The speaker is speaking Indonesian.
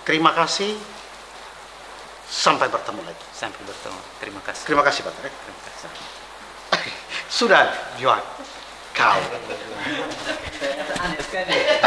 Terima kasih. Sampai bertemu lagi. Sampai bertemu. Terima kasih. Terima kasih, Pak. Terima kasih. Sudah, Johan. Kau. Aneh sekali.